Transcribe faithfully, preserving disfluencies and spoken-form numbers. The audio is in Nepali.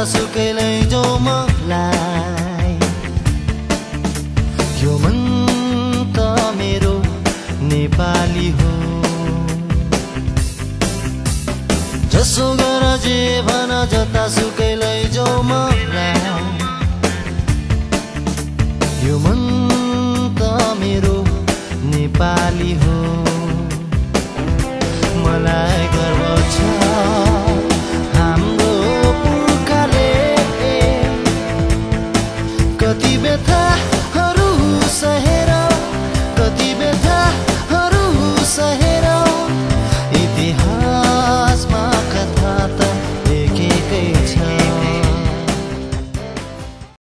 जतासुकै लैजाऊ मलाई। यो मन त मेरो नेपाली हो, जसो गर जे भन जतासुकै लैजाऊ मलाई। यो मन त मेरो नेपाली हो। मलाई गर्व छ हाम्रो पुर्खाले कति व्यथाहरू सहे